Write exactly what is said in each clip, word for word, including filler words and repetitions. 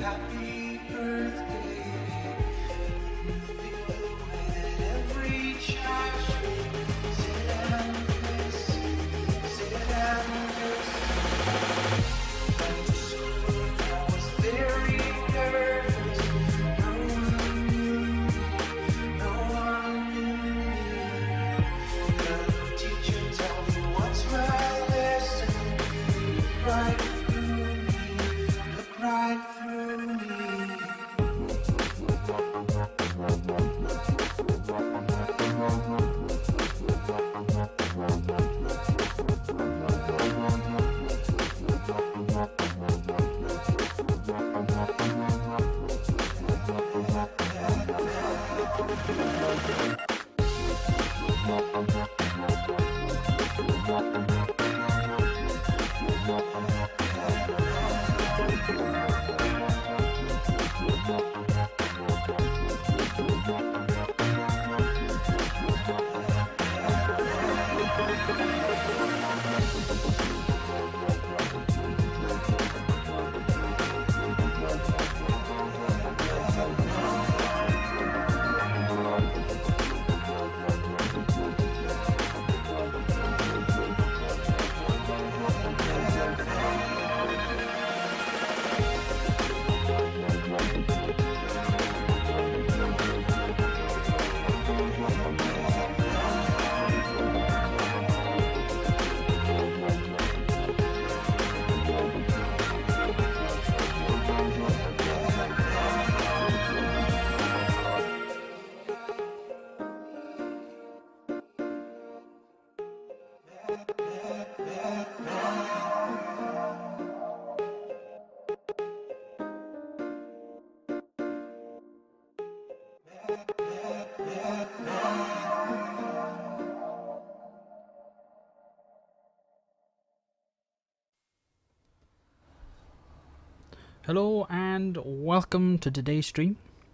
Hello and welcome to today's stream.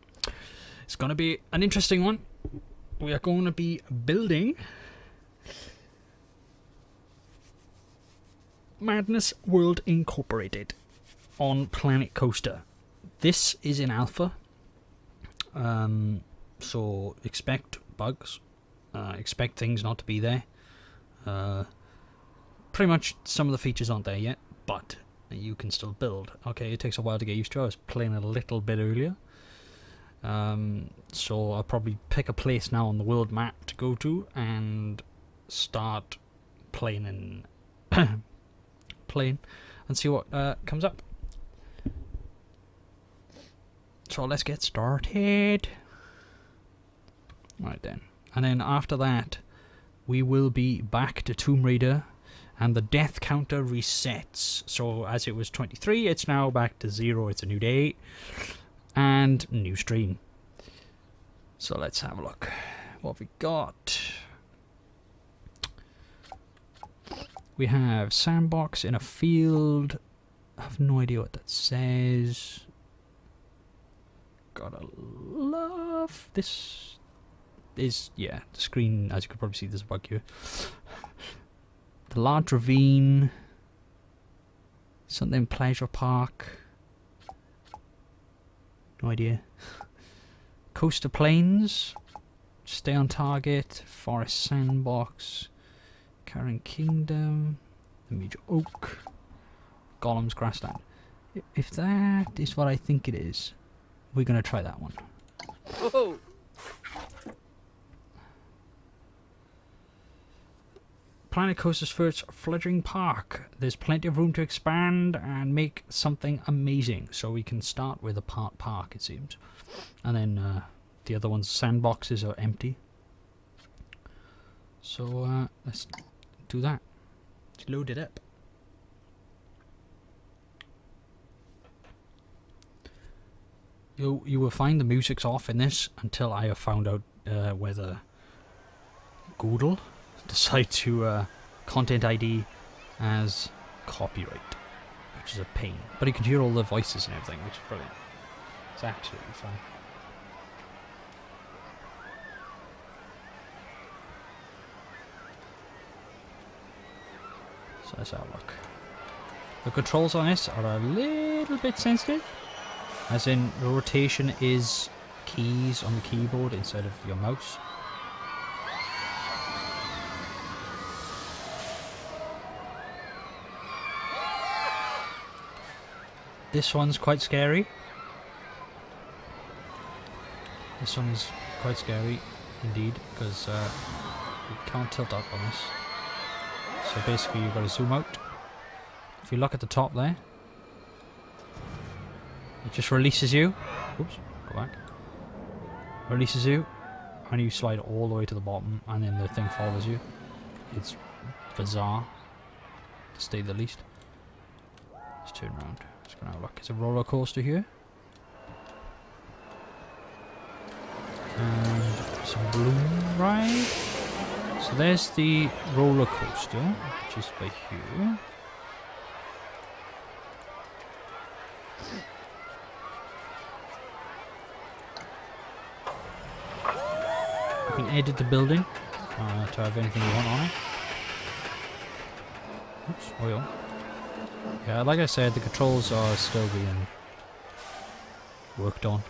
It's going to be an interesting one. We are going to be building Madness World Incorporated on Planet Coaster. This is in alpha, um, so expect bugs, uh, expect things not to be there. Uh, pretty much some of the features aren't there yet, but you can still build. Okay, it takes a while to get used to. I was playing a little bit earlier, um, so I'll probably pick a place now on the world map to go to and start playing and playing and see what uh, comes up. So let's get started. Right then, and then after that we will be back to Tomb Raider. And the death counter resets. So as it was twenty-three, it's now back to zero. It's a new day. And new stream. So let's have a look. What have we got? We have sandbox in a field. I have no idea what that says. Gotta love this. Is, yeah, the screen, as you can probably see, there's a bug here. The large ravine, something pleasure park, no idea. Coaster plains, stay on target, forest sandbox, Karen Kingdom, the major oak, Golem's grassland. If that is what I think it is, we're gonna try that one. Whoa. Planet Coaster's first fledgling park. There's plenty of room to expand and make something amazing. So we can start with a part park, it seems. And then uh, the other ones, sandboxes, are empty. So uh, let's do that. Let's load it up. You, you will find the music's off in this until I have found out uh, whether Google decide to uh, content I D as copyright, which is a pain. But you can hear all the voices and everything, which is brilliant. It's absolutely fine. So let's have a look. The controls on this are a little bit sensitive. As in, rotation is keys on the keyboard instead of your mouse. This one's quite scary. This one is quite scary indeed, because uh, you can't tilt up on this. So basically you've got to zoom out. If you look at the top there, it just releases you. Oops, go back. Releases you, and you slide all the way to the bottom, and then the thing follows you. It's bizarre, to say the least. Let's turn around. Let's go and have a look. It's a roller coaster here. And some balloon ride. So there's the roller coaster, just by here. You can edit the building uh, to have anything you want on it. Oops, oil. Yeah, like I said, the controls are still being worked on.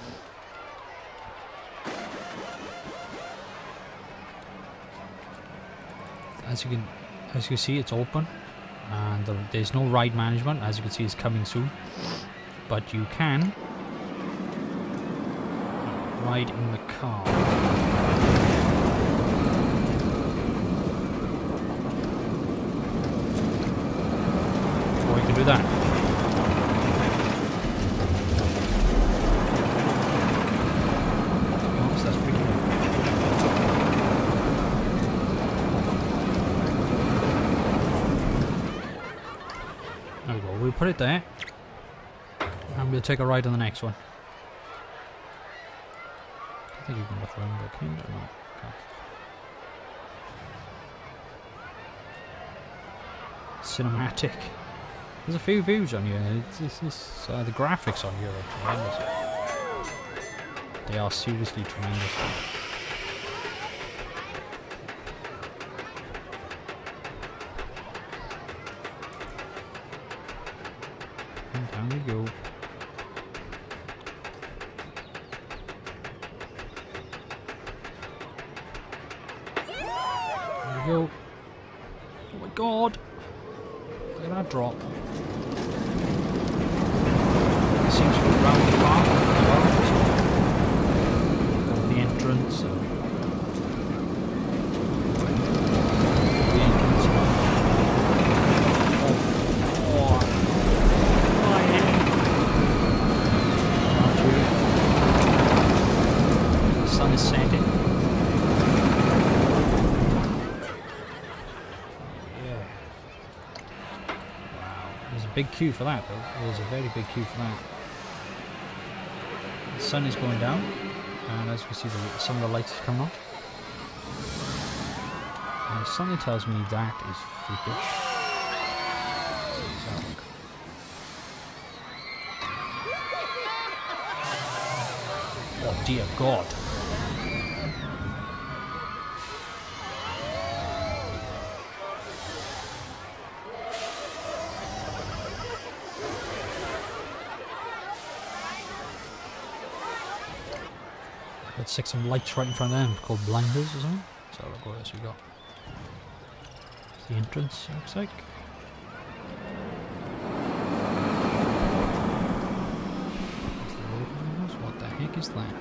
As you can, as you can see, it's open, and the, there's no ride management. As you can see, it's coming soon. But you can ride in the car. Or you can do that. Oops, that's pretty cool. There we go. We'll put it there, and we'll take a ride on the next one. I think you can look around the king or not. Okay. Cinematic. There's a few views on here. It's, it's, it's, uh, the graphics on here are tremendous. They are seriously tremendous. And down we go. There we go. Oh my god! Look at that drop. It seems to go round the park as well. So the entrance and the entrance. Oh, oh, my head. The sun is setting. Big queue for that though. There's a very big queue for that. The sun is going down, and as we see, the, some of the lights come on. And something tells me that is freakish. Oh dear God. Let's stick some lights right in front of them called blinders or something. So look what else we got. The entrance, looks like. What the heck is that?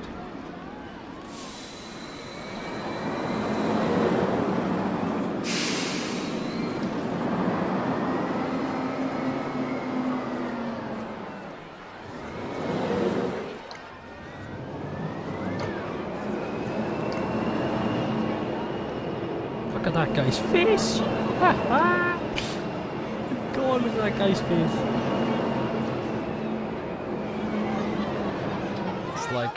Look at that guy's face! God, look at that guy's face. It's like...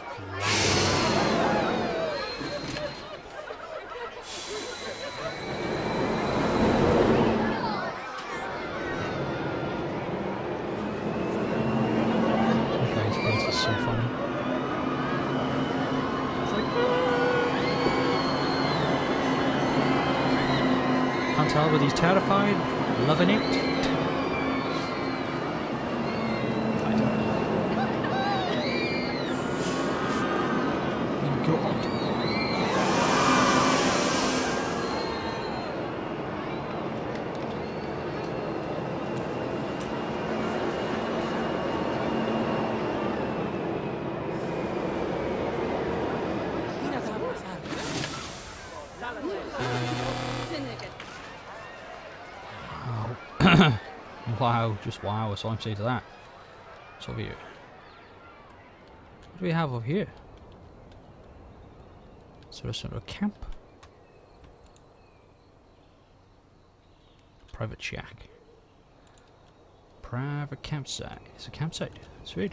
That guy's face is so funny. It's like... Can't tell whether he's terrified, loving it. I don't know. Wow, just wow, that's all I'm saying to that. What's over here? What do we have over here? Is there a sort of camp? Private shack. Private campsite. It's a campsite. Sweet.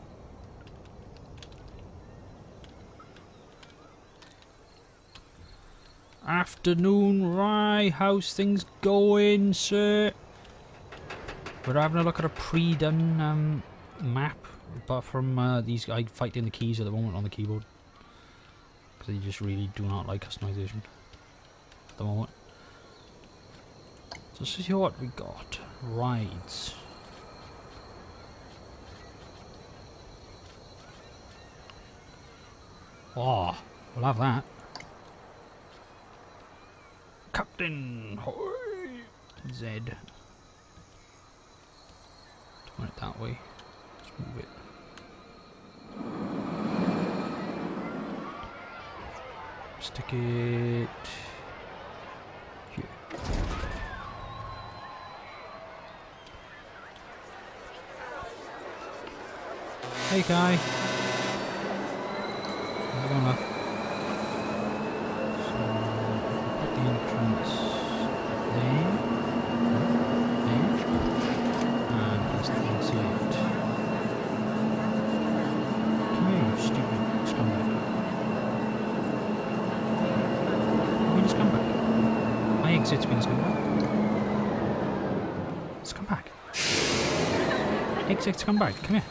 Afternoon, Rye. How's things going, sir? We're having a look at a pre-done um, map, apart from uh, these guys fighting the keys at the moment on the keyboard. Because they just really do not like customization at the moment. So let's see what we got. Rides. Oh, we'll have that. Captain! Hoy! Z. Turn it that way. Let's move it. Stick it here. Hey, Kai. How's it going, love? So, put the entrance there, there, and press the exit. Come here, you stupid scumbag. Come here, scumbag. My exit's been a scumbag. Scumbag. Exit scumbag, come here.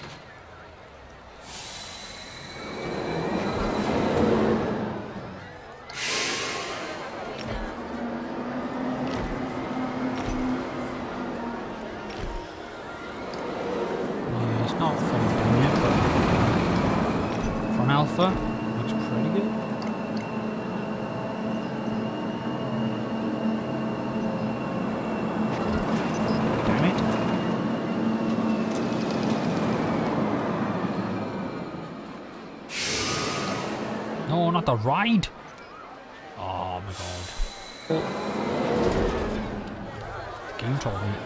Not fully done yet, but for an alpha, looks pretty good. Damn it. No, not the ride! Oh my god. The game told me.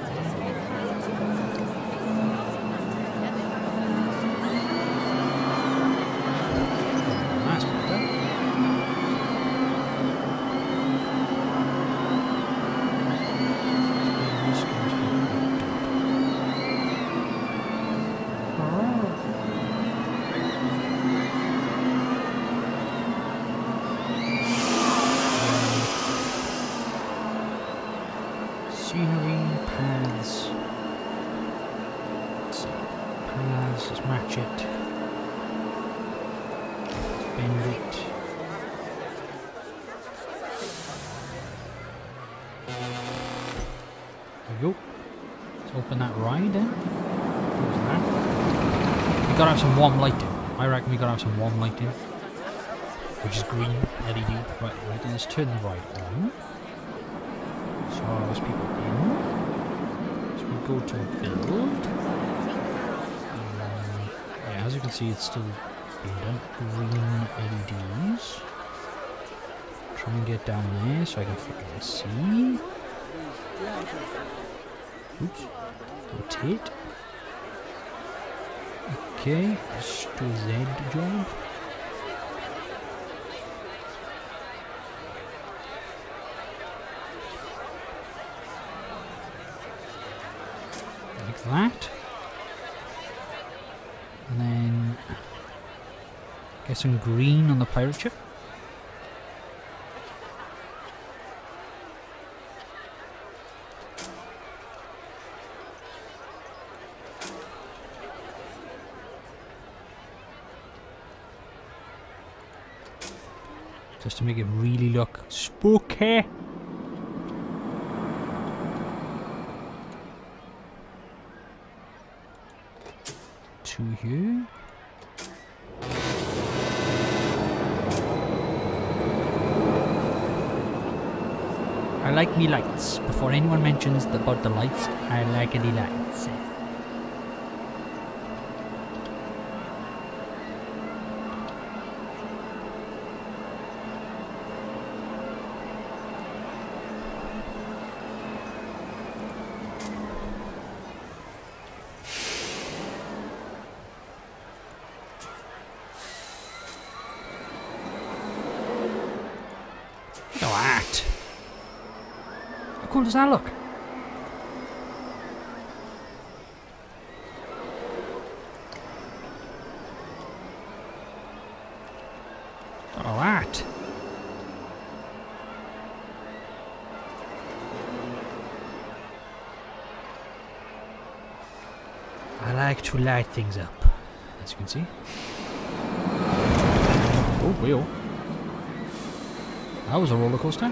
Scenery, paths. Let's see. Paths, let's match it. Let's bend it. There we go. Let's open that ride then. Close that. We gotta have some warm lighting. I reckon we gotta have some warm lighting. Which is green L E D. Right, right, let's turn the ride on. So those people in. So we go to build. Um, yeah, as you can see, it's still being done. Green L E Ds. Try and get down there so I can fucking see. Oops. Rotate. Okay, let's do Z job. That, and then get some green on the pirate ship. Just to make it really look spooky. To here. I like me lights. Before anyone mentions about the lights, I like the lights. cool does that look? Look at that. I like to light things up, as you can see. Oh, wheel. That was a roller coaster.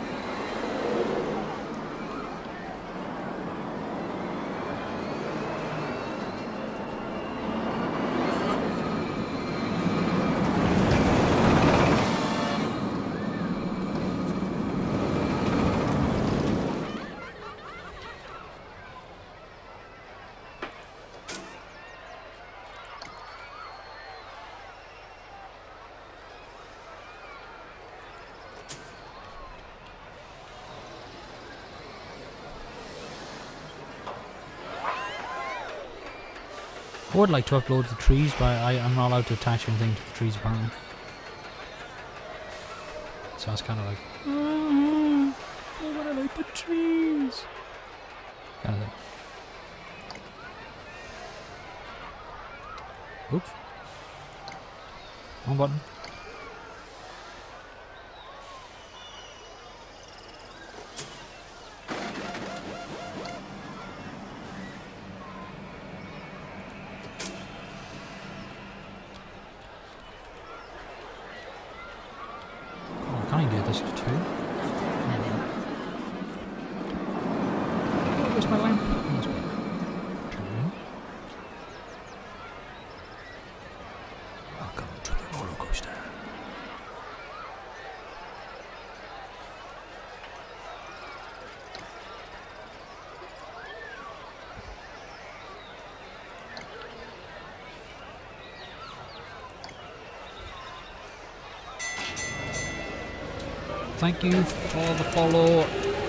I would like to upload the trees, but I, I'm not allowed to attach anything to the trees apparently. So I was kind of like, mm-hmm, I want to like the trees. Kind of thing. Oops. Wrong button. Where's my lamp? Welcome to the roller coaster. Thank you for the follow.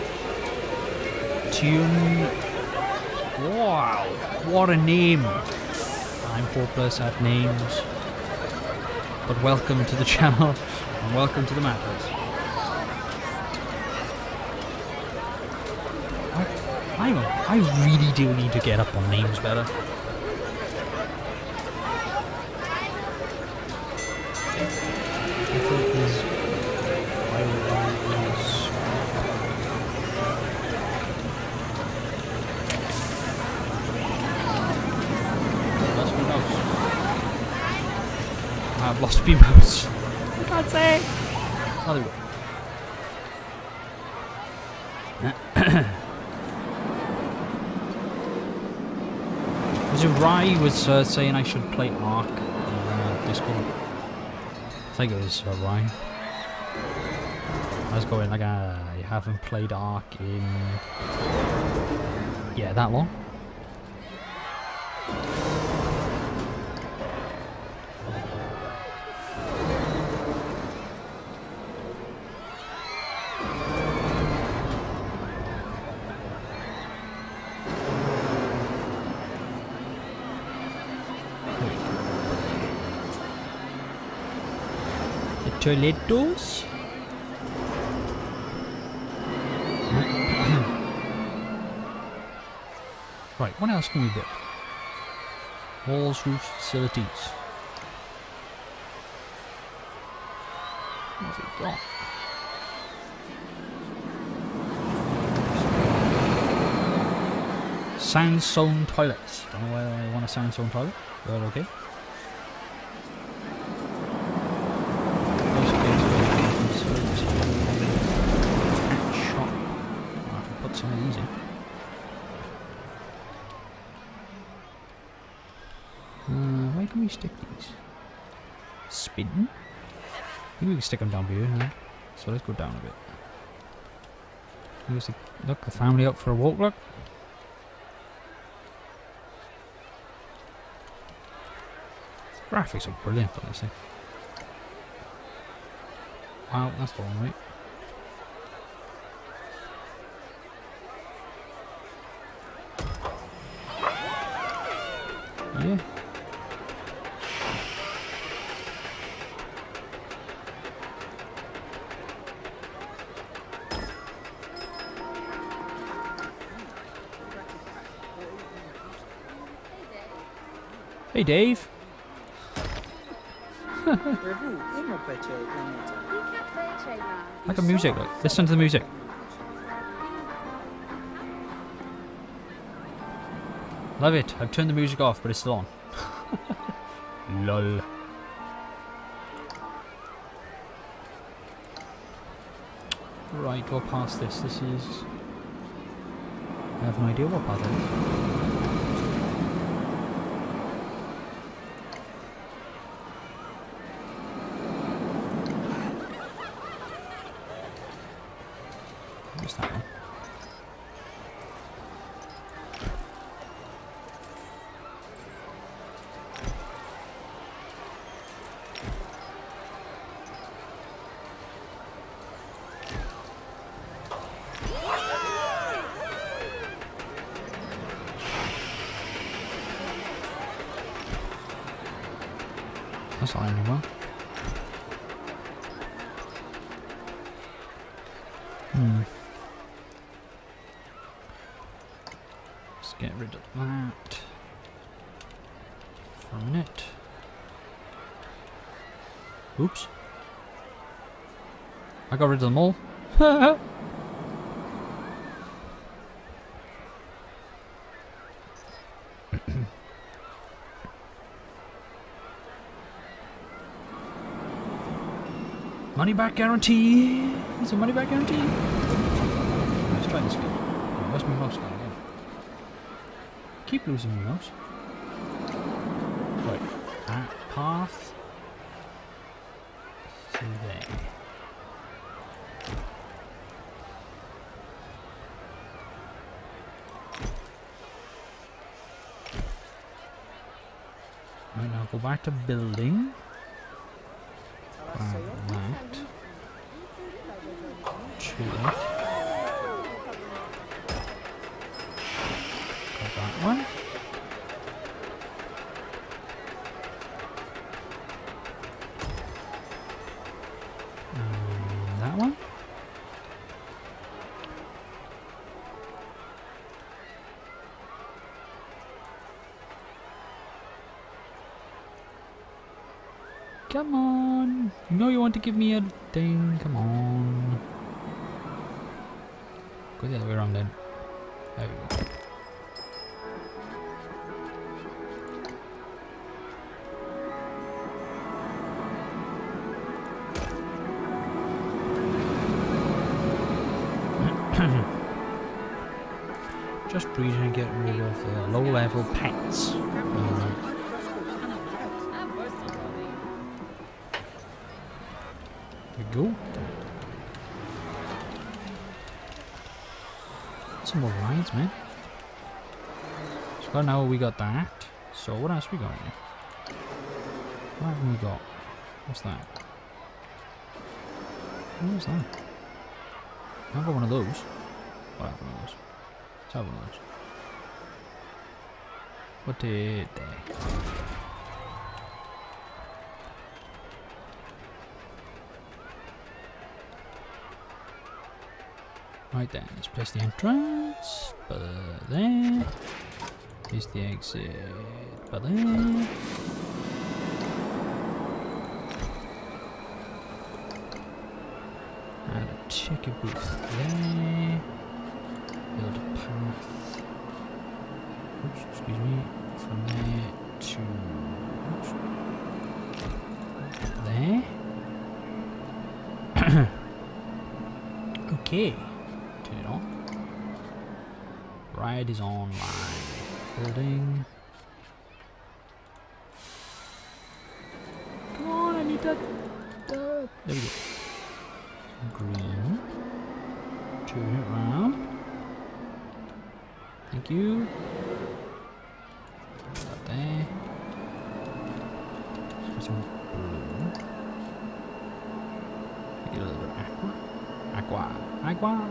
Tune. Wow, what a name. I'm hopeless at names. But welcome to the channel and welcome to the madness. I, I, I really do need to get up on names better. I've lost my mouse. I can't say. Oh, there we go. Was it Rye was uh, saying I should play Ark on uh, Discord? I think it was uh, Rye. I was going like, uh, I haven't played Ark in yeah that long. Toiletos. Right, what else can we build? Walls, roofs, facilities. What have we got? Sandstone toilets. Don't know why I want a sandstone toilet, but okay. Some of these in. Uh, where can we stick these? Spin? I think we can stick them down here, huh? So let's go down a bit. Here's the, look, the family up for a walk, look. The graphics are brilliant on this thing. Wow, that's the one, right? Yeah. Hey, Dave. Like a music, look. Listen to the music. Love it. I've turned the music off, but it's still on. Lol. Right, go past this. This is... I have no idea what path it is. What's that one? That's not anymore. Hmm. Let's get rid of that for a minute. Oops. I got rid of them all. Money back guarantee. It's a money back guarantee. Let's try this again. Oh, where's my mouse gone again? Keep losing my mouse. Right. That path. Through there. Right, now go back to building. Grab that. Two. Got that one. And that one. Come on. You know you want to give me a thing. Come on. Go the other way around then. There we go. Just trying to get rid of the low level pets. Uh, Go. Some more rides, man. So now we got that. So what else we got here? What have we got? What's that? What is that? I've got one of those. What have one of those? Let's have one of those. What did they? Right then, let's place the entrance, but there. Here's the exit, but there. Add a ticket booth there. Build a path. Oops, excuse me. From there to oops. There. Okay. Turn it on. Ride is online. Building. Come on, I need that. Uh, there we go. Green. Turn it around. Thank you. Put that there. Let's some blue. Get a little bit of aqua. Aqua. Aqua.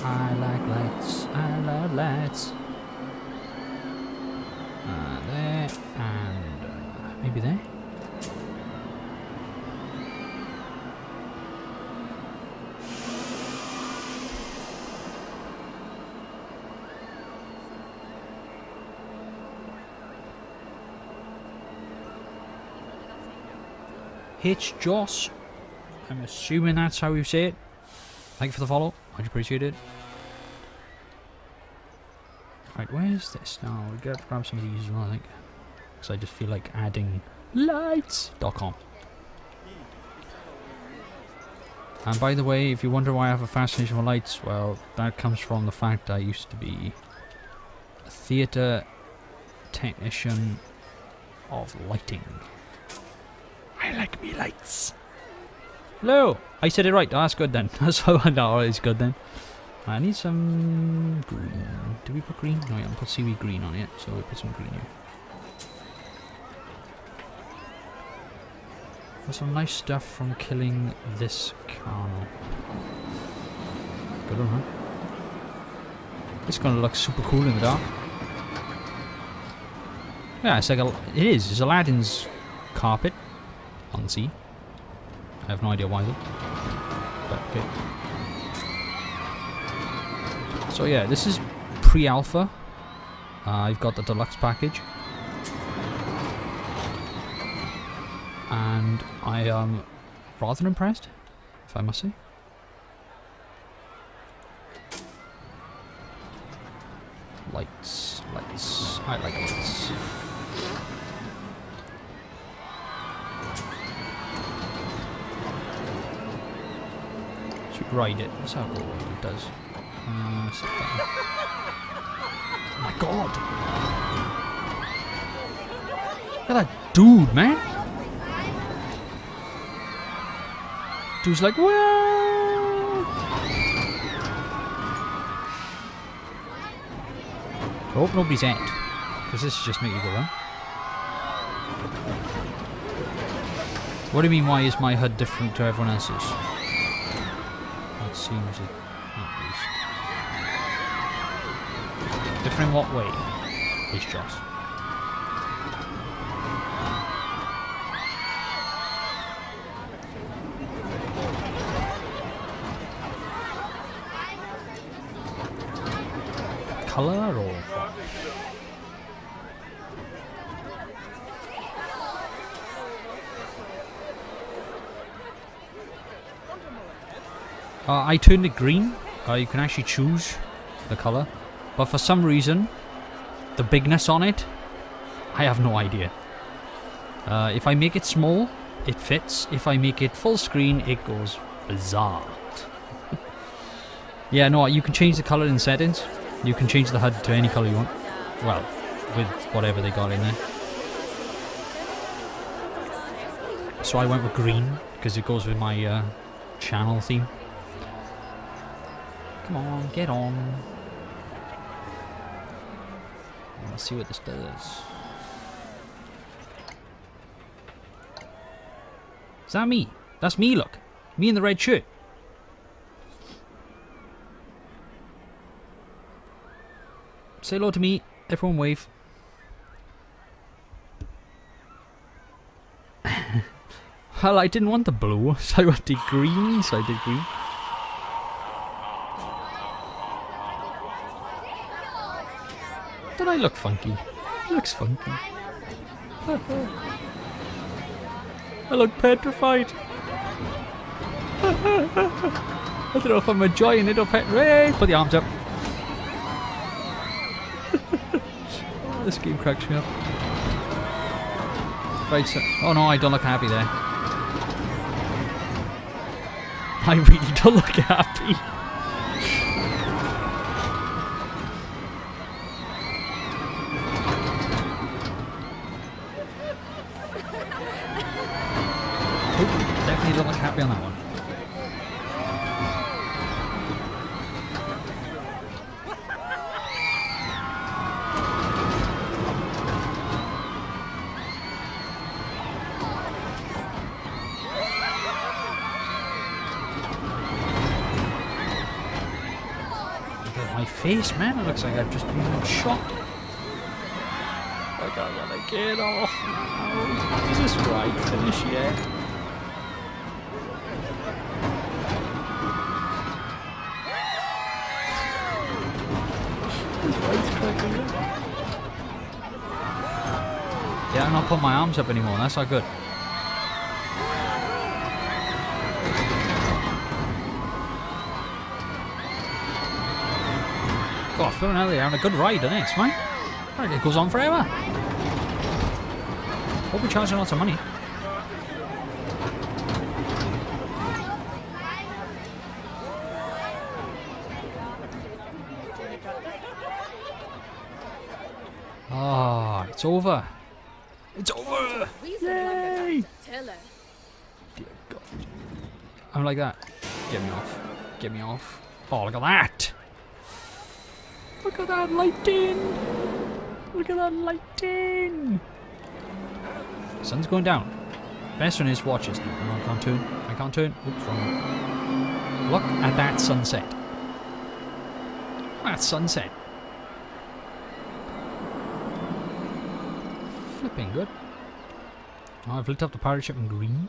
I like lights. I love lights. Uh, there and uh, maybe there. H. Joss. I'm assuming that's how you say it. Thank you for the follow. Much appreciated. Right, where's this now? We've got to grab some of these as well, I think. Because I just feel like adding lights dot com. And by the way, if you wonder why I have a fascination for lights, well, that comes from the fact I used to be a theatre technician of lighting. I like me lights. Hello! I said it right. Oh, that's good then. That's how I know it's good then. I need some green. Did we put green? No, we haven't put seaweed green on it, so we put some green here. Got some nice stuff from killing this carnal. Good one, huh? It's gonna look super cool in the dark. Yeah, it's like a, it is. It's Aladdin's carpet on the sea. I have no idea why though. But okay. So yeah, this is pre-alpha. Uh, I've got the deluxe package. And I am rather impressed, if I must say. Lights, lights. I like lights. Should ride it. Let's have a look what it does. Uh, sit down. Oh my god! Look at that dude, man! Dude's like, whoa! I hope nobody's at, because this is just make you go around. What do you mean, why is my H U D different to everyone else's? It seems it, at least. Different in what way? It's just. Colour or what? Uh, I turned it green. Uh, you can actually choose the colour, but for some reason, the bigness on it, I have no idea. Uh, if I make it small, it fits. If I make it full screen, it goes bizarre. Yeah, no, you can change the colour in settings. You can change the H U D to any colour you want. Well, with whatever they got in there. So I went with green, because it goes with my uh, channel theme. Come on, get on. Let's see what this does. Is that me? That's me, look. Me in the red shirt. Say hello to me. Everyone wave. Well, I didn't want the blue, so I wanted green, so I did green. Don't I look funky? It looks funky. I look petrified. I don't know if I'm enjoying it or pet. Hey, put the arms up. Oh, this game cracks me up. Right, so, oh no, I don't look happy there. I really don't look happy. Oh, definitely don't look happy on that one. my face, man. It looks like I've just been shot. Like I gotta get off now. Is this ride finished yet? This ride's cracking up. Yeah, I'm not putting my arms up anymore. That's not good. God, flipping out there, having a good ride, isn't it? It's fine. It goes on forever. Hope we're charging lots of money. Ah, oh, it's over. It's over. Yay! Dear God. I'm like that. Get me off. Get me off. Oh, look at that. Look at that lighting! Look at that lighting! Sun's going down. Best one is watches now. No, I can't turn. I can't turn. Oops, wrong. Look at that sunset. That sunset. Flipping good. Oh, I've lit up the pirate ship in green.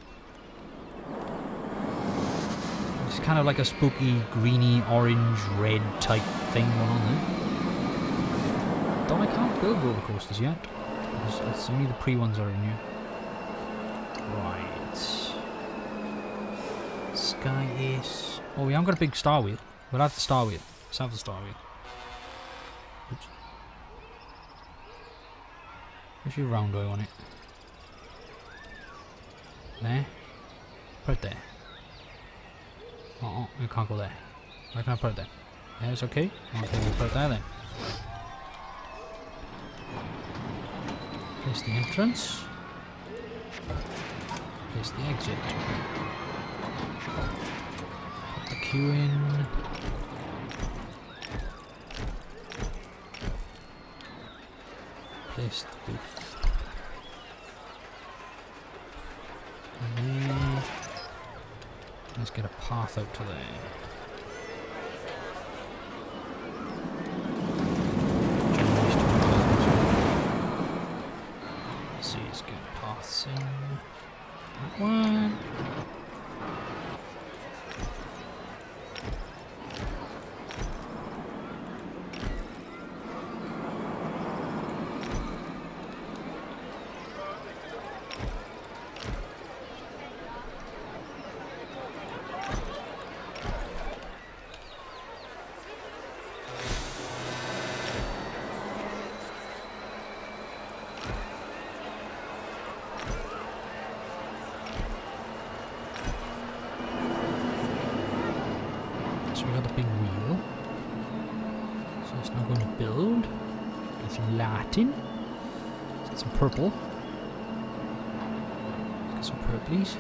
It's kind of like a spooky, greeny, orange, red type thing going on there. Though I can't build roller coasters yet. It's, it's only the pre ones are in here. Right. Sky Ace. Oh, we haven't got a big star wheel. We'll have the star wheel. Let's have the star wheel. Oops. Where's your round oil on it? There. Put it there. Oh, we can't go there. Why can I put it there? Yeah, it's okay. Okay, we'll put it there then. Place the entrance. Place the exit. Put the queue in. Place the booth. And then let's get a path out to there. Let's see, let's get paths in. That one. So we got the big wheel. So it's not going to build. Get some Latin. Get some purple. Get some purplies.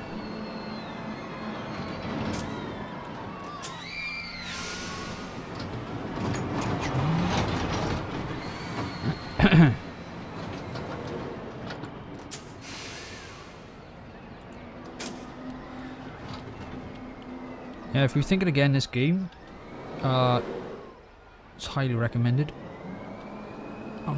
Yeah, if you're thinking again this game, uh, it's highly recommended. Oh.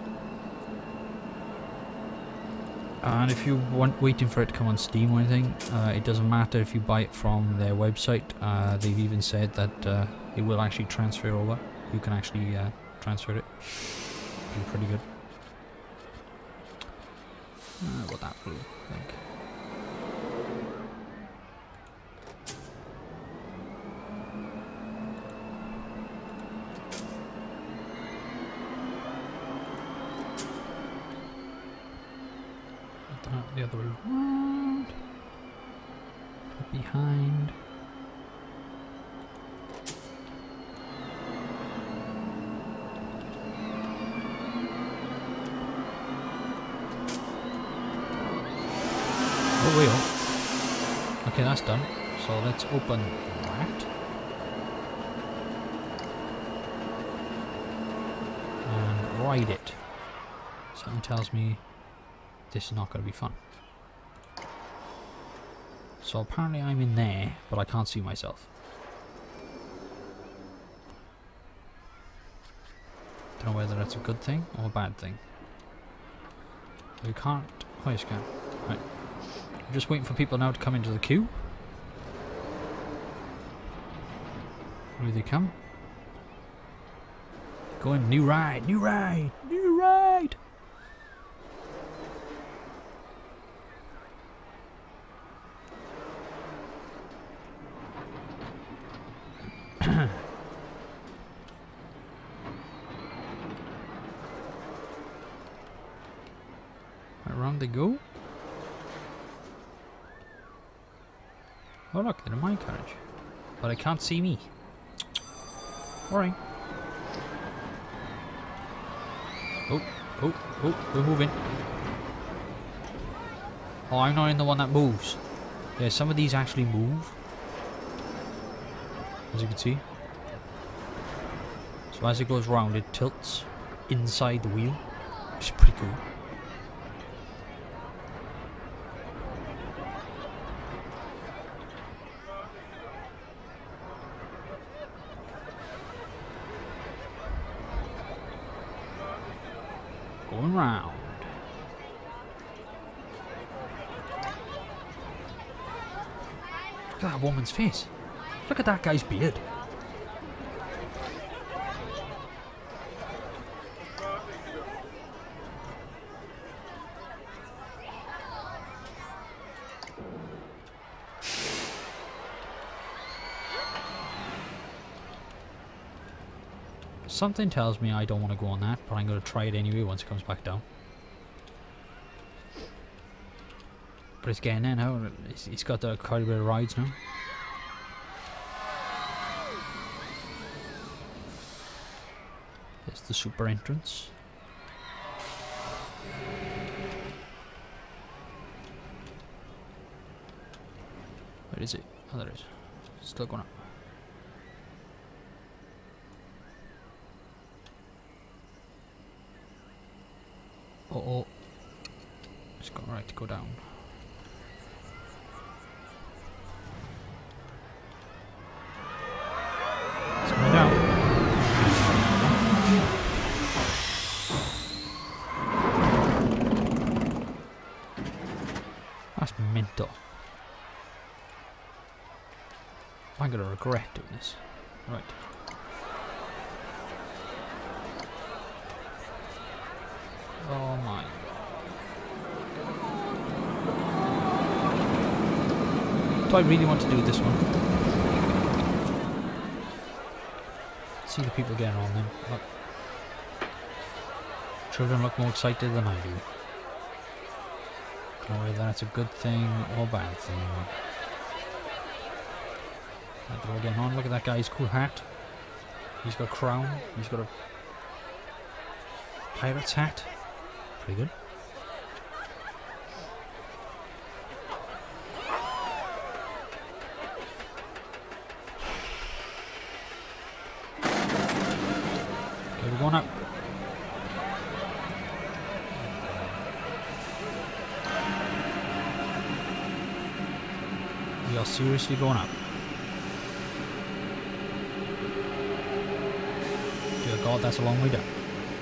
And if you want waiting for it to come on Steam or anything, uh, it doesn't matter if you buy it from their website. Uh, they've even said that uh, it will actually transfer over. You can actually uh, transfer it. It'll be pretty good. Uh, what that blue, I think. The other way around. Put behind. Oh, wheel. Okay, that's done. So let's open that. And ride it. Something tells me this is not going to be fun. So apparently I'm in there, but I can't see myself. Don't know whether that's a good thing or a bad thing. We can't. Oh, yes, can. Right. I'm just waiting for people now to come into the queue. Here they come. Going, new ride, new ride, new ride. Around they go. Oh look, they're in my carriage. But I can't see me. Alright. Oh, oh, oh, we're moving. Oh, I'm not in the one that moves. Yeah, some of these actually move. As you can see. So as it goes round, it tilts inside the wheel. Which is pretty cool. Going round. Look at that woman's face. Look at that guy's beard. Something tells me I don't want to go on that, but I'm going to try it anyway once it comes back down. But it's getting in now. It's, it's got the quite a bit of rides now. There's the super entrance. Where is it? Oh, there it is. Still going up. Uh oh. It's got right to go down. It's going down. That's mental. I'm gonna regret doing this. Right. Oh my. Do I really want to do this one? See the people getting on them. Look. Children look more excited than I do. Don't know whether that's a good thing or a bad thing. They're all getting on. Look at that guy's cool hat. He's got a crown. He's got a pirate's hat. Pretty good. Okay, we're going up. We are seriously going up. Dear God, that's a long way down.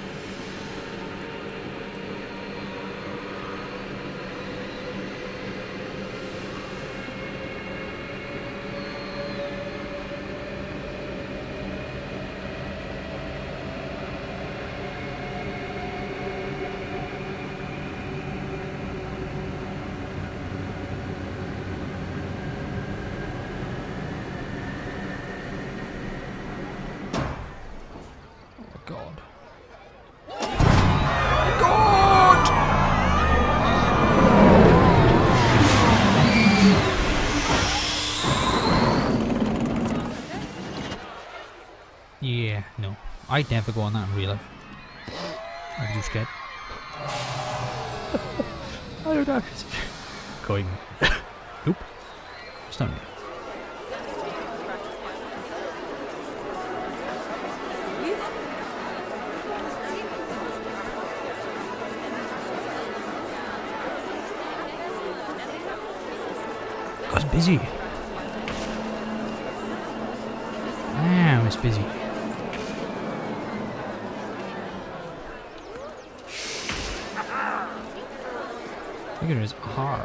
God. God! Yeah, no. I'd never go on that in real life. I'm too scared. I don't know. Going. Nope. It's not me. It's busy. Damn, it's busy. think it is Ahara.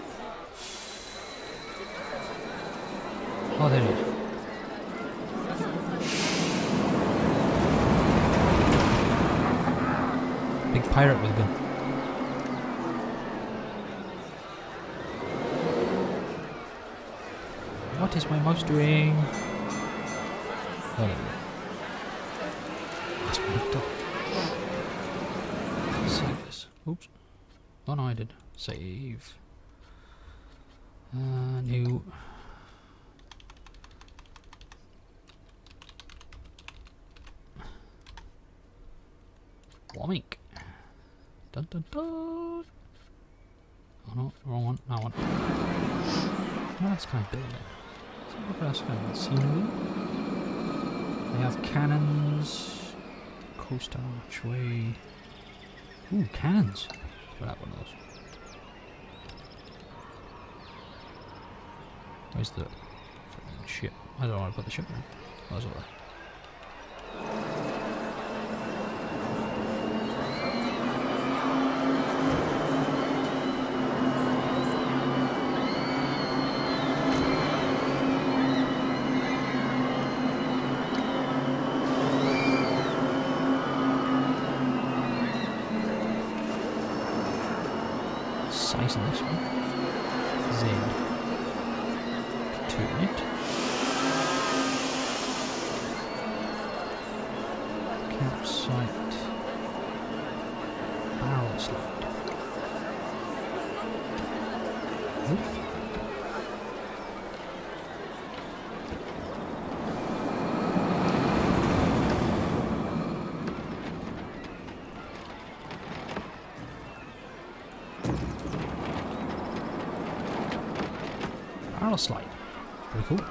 Oh, there it is. Big pirate with a gun. What is my mouse doing? Oh, there we go. That's my dog. Save this. Oops. Oh no, I did. Save. Uh, new. Womink. Dun dun dun. Oh no, wrong one. That one. Oh, that's kind of building. So what else kind of scenery? They have cannons. Coastal archway. Ooh, cannons. We'll have one of those. Where's the fucking ship? I don't want to put the ship in. Oh, that's alright. Size in this one. Z. Turn it. Campsite. Barrel slide. Oof. Barrel slide. Pretty cool.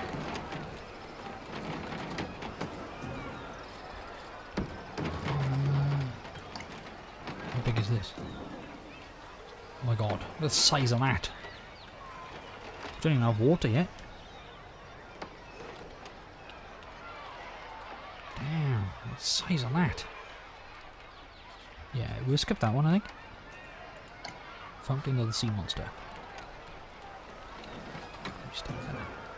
Uh, how big is this? Oh my god, look at the size of that. I don't even have water yet. Damn, the size of that. Yeah, we'll skip that one, I think. Fountain of the Sea Monster. Stick that.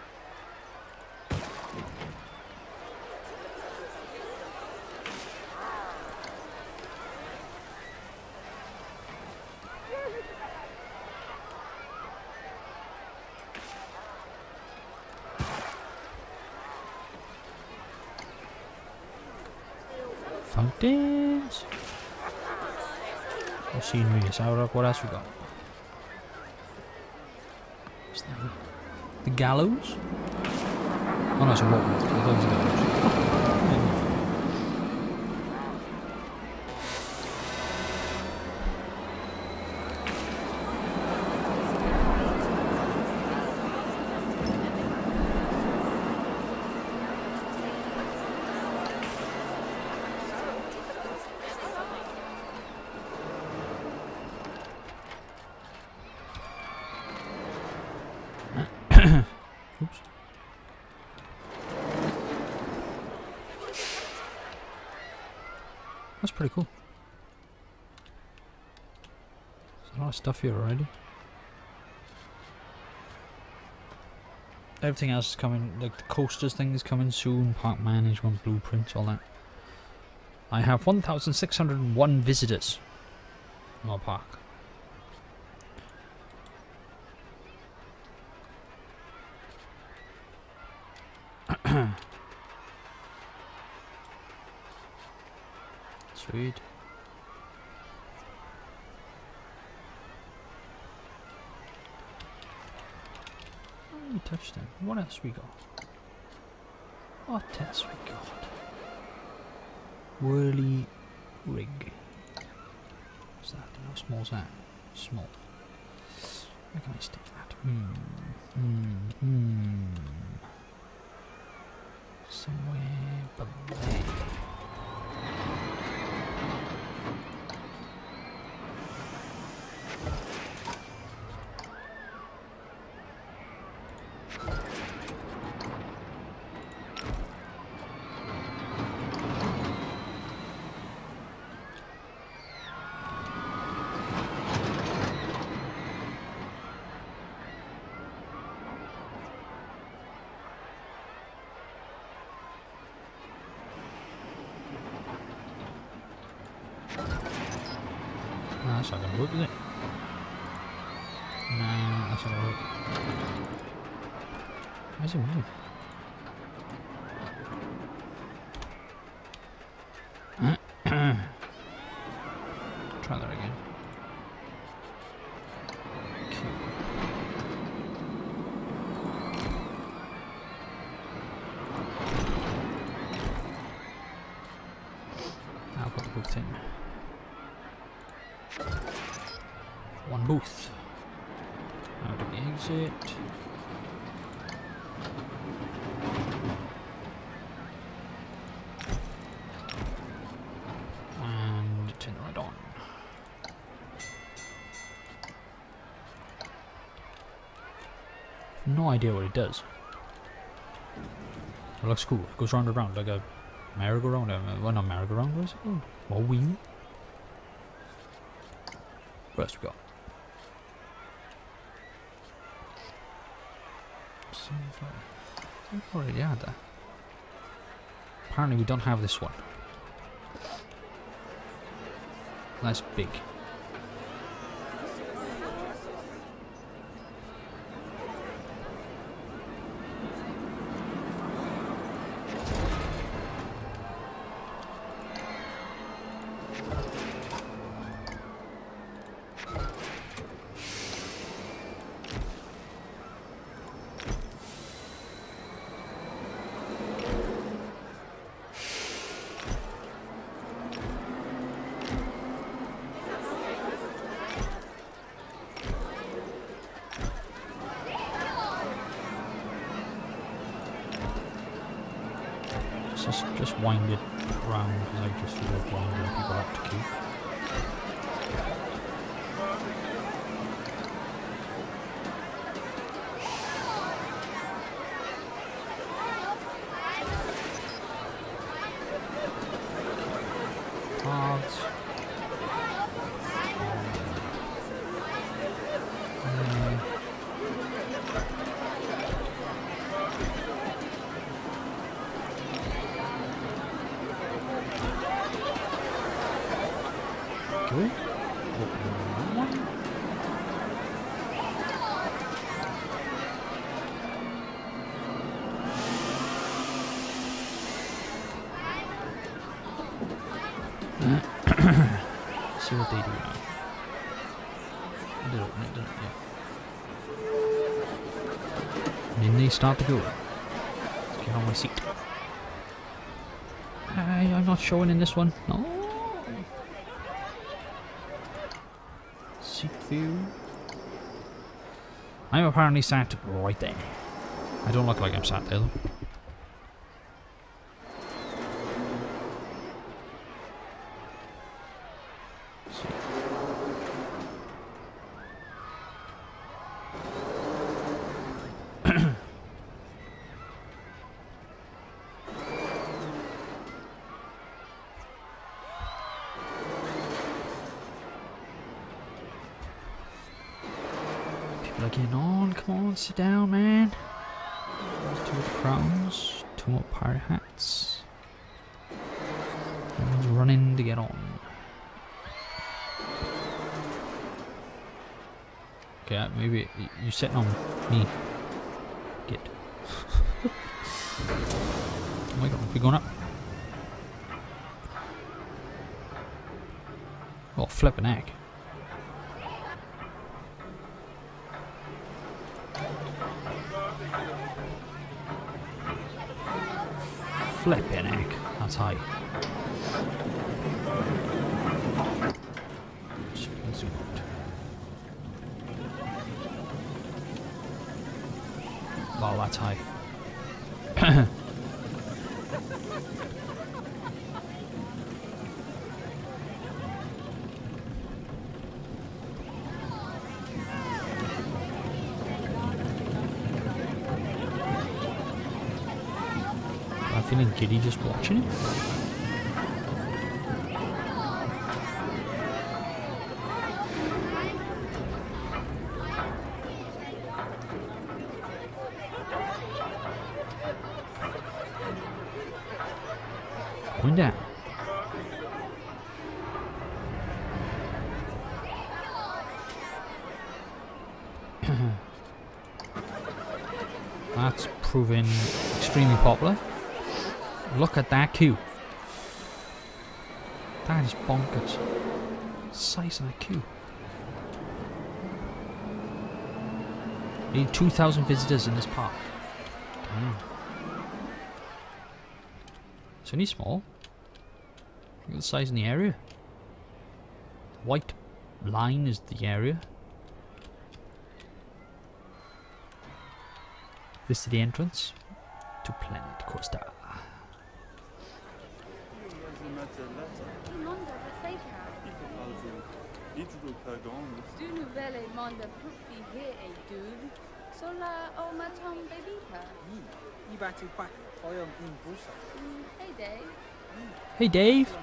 Fountains. What scenery is out? What else we got? What's that? The gallows? Oh no, it's a rope. I thought it was a gallows. Oops. That's pretty cool. There's a lot of stuff here already. Everything else is coming, like the coasters thing is coming soon, park management, blueprints, all that. I have one thousand six hundred and one visitors in our park. Sweet. Oh, we touched them. What else we got? What else we got? Whirly rig. What's that? How small is that? Small. Where can I stick that? Hmm. Hmm. Hmm. Somewhere below there. That's not gonna work, is it? Nah, that's not gonna work. Where's it moving? Try that again. Q. Now I've got the booth in. One booth. Out of the exit. And turn the light on. No idea what it does. It looks cool. It goes round and round like a merry-go-round. Uh, well, not merry-go-round, what is it called? Or wheel? What else we got? I've already had that. Apparently we don't have this one. That's big. Just, just wind it round because I just feel like winding people up to keep. Cards. Go. See what they do now. Did it open it, didn't it? Yeah. And then they start to go. Let's get on my seat. I, I'm not showing in this one. No. Seat view. I'm apparently sat right there. I don't look like I'm sat there though. People are getting on, come on, sit down, man. There's two crowns, two more pirate hats. Everyone's running to get on. Okay, maybe you're sitting on me. Get. Oh my god, we're going up. Oh, flipping heck. Flipping heck, that's high. Zoom out. Wow, that's high. I'm feeling giddy just watching it. Going down. proving extremely popular. Look at that queue. That is bonkers. Size of that queue. Need two thousand visitors in this park. Damn. It's only small. Look at the size in the area. White line is the area. This is the entrance to Planet Coaster. Du nouvelle monde petit here a dude. Sola o matom babyka. Ibati Pak, Oyam in Busa. Hey Dave. Hey Dave.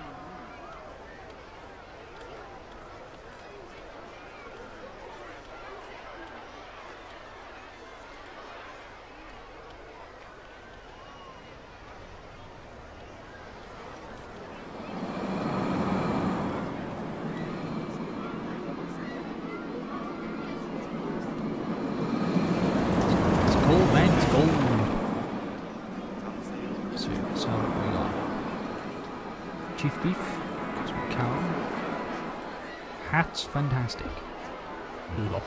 Chief Beef, Cosmic Cow. Hats, fantastic. Lol.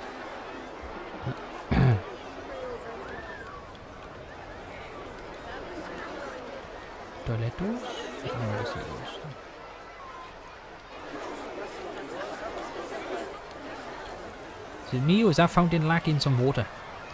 Toiletos? Is it me or is that fountain lacking some water?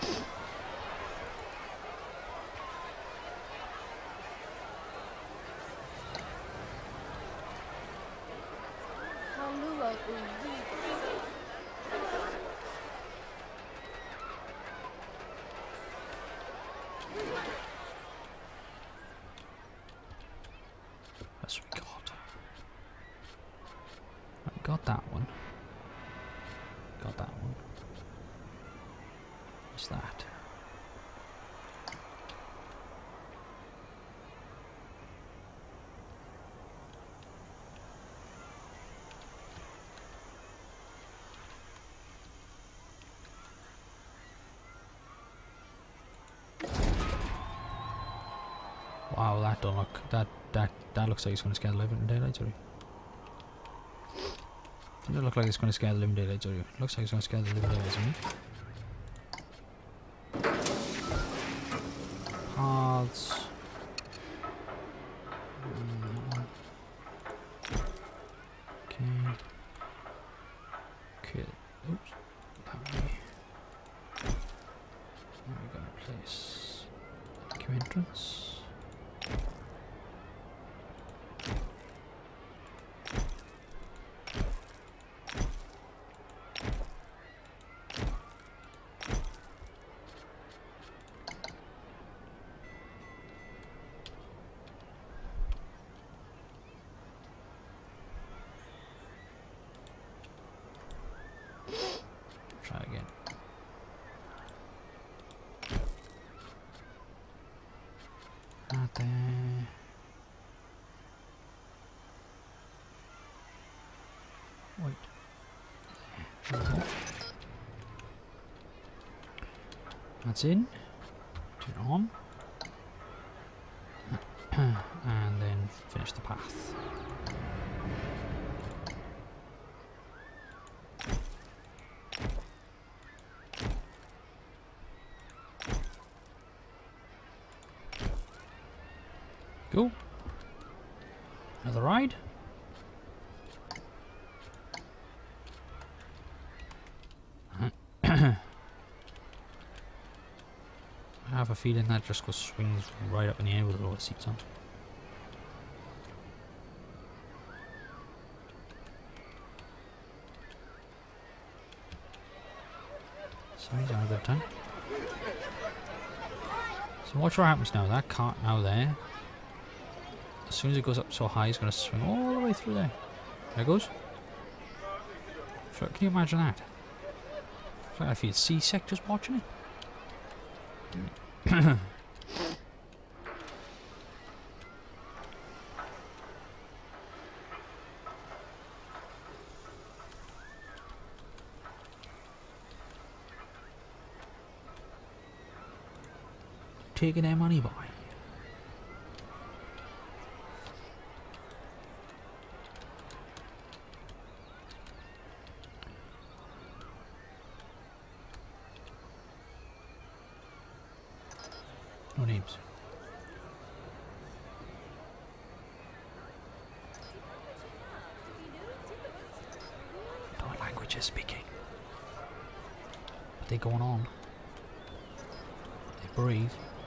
That's what we got. I got that one. Got that one. What's that? Wow, that don't look that that that looks like it's gonna scare the living daylights out of you. Doesn't look like it's gonna scare the living daylights out of you. Looks like it's gonna scare the living daylights out of me. Paths. Mm. Okay. Okay. Oops. That way. Now we gotta place queue entrance. Try again. Not there. Wait. There. That's in. Turn it on. And then finish the path. Go. Another ride. I have a feeling that just goes swings right up in the air with all the seats on. So he's having a good time. So watch what happens now. That cart now there. As soon as it goes up so high, it's going to swing all the way through there. There it goes. Can you imagine that? I feel like I feel seasick just watching it. taking their money, boy. No names. No languages speaking. But they're going on. They breathe.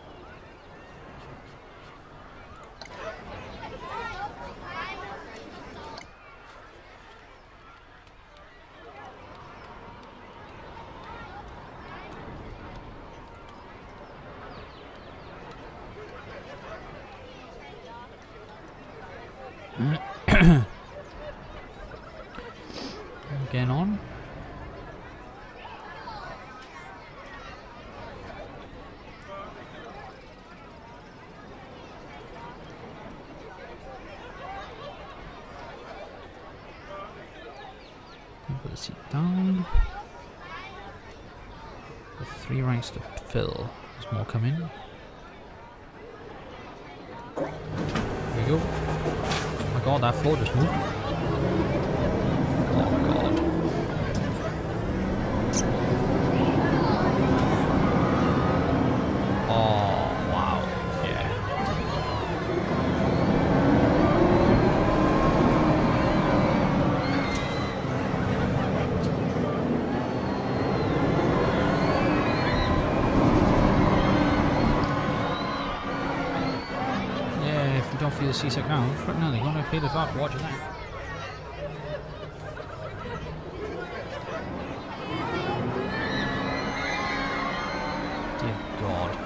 Getting on. Put the seat down. With three ranks to fill. There's more coming. There we go. Oh my god, that floor just moved. Oh god. Oh wow. Yeah. Yeah, if you don't feel seasick now, right now they're gonna feel it after watching that. Dear God.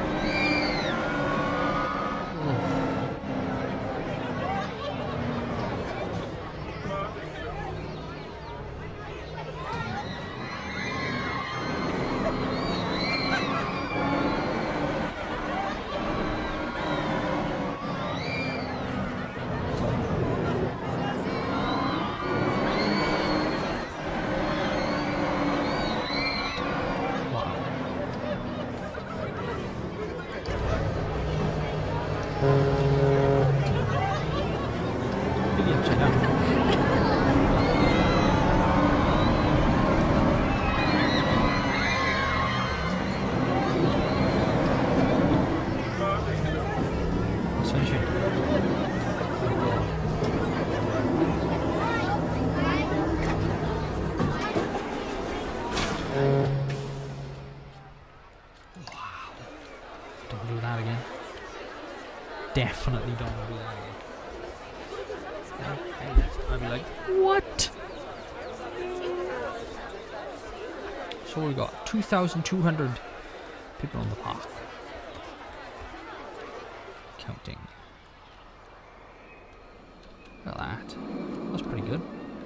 Maybe upside down. Let's finish it. Wow. Don't do that again. Definitely don't do that again. I'd be like, what? So we got two thousand two hundred people on the park. Counting. Look at that. That's pretty good.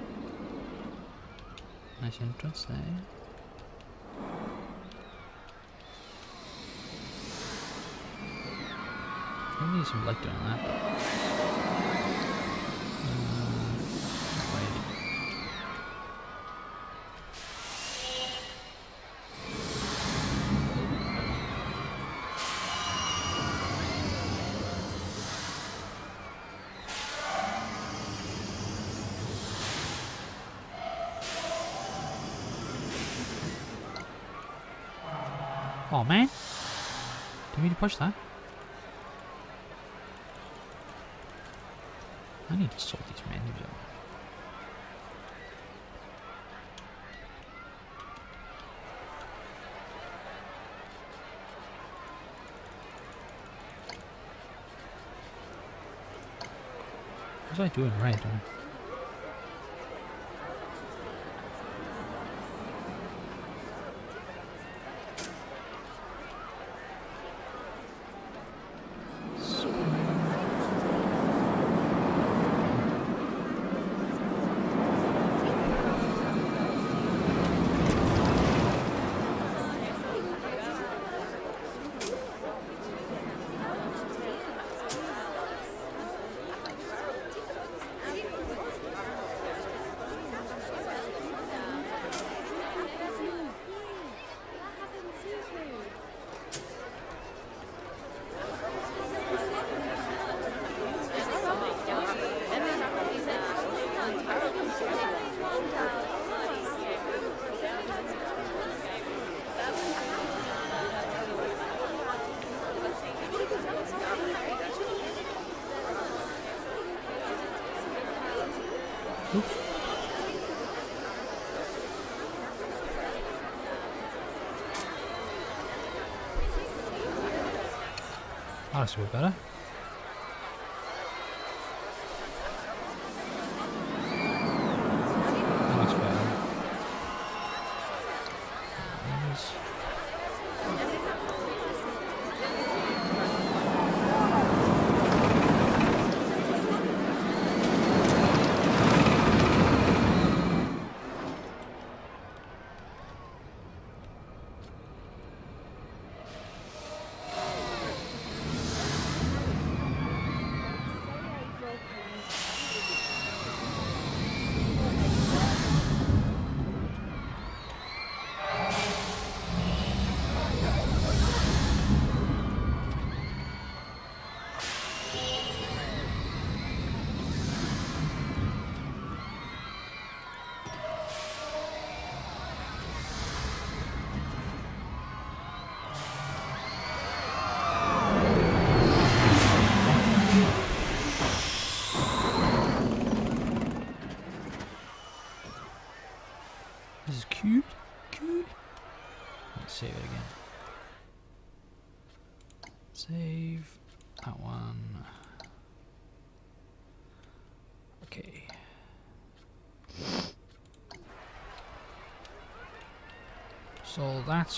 Nice entrance there. I need some light doing that. Uh, wait. Oh man, do you mean to push that? I need to sort these menus out. What was I doing right? Huh? Oops. That looks a bit better. That looks better. Nice. This is cool, cool. Let's save it again. Save that one. Okay. So that's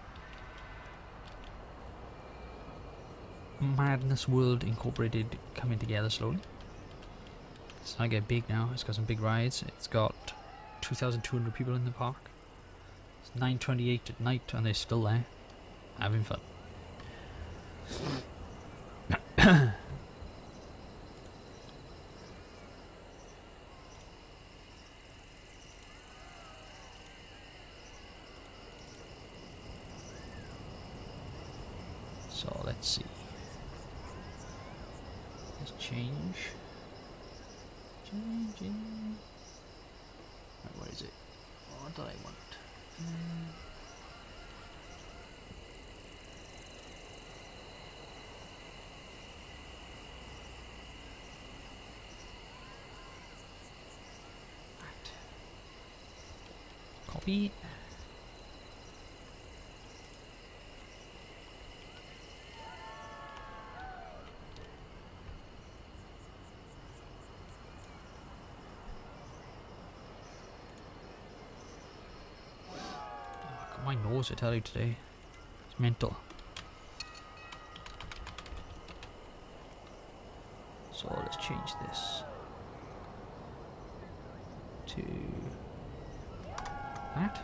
Madness World Incorporated coming together slowly. It's starting to get big now. It's got some big rides. It's got two thousand two hundred people in the park. It's nine twenty-eight at night and they're still there, having fun. So let's see. Let's change. Changing. Right, what is it? What do I want? Mm. Right. Copy. My nose, I tell you today, it's mental. So let's change this to that.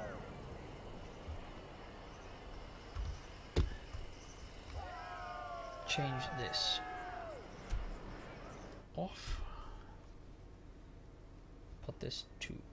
Change this off. Put this to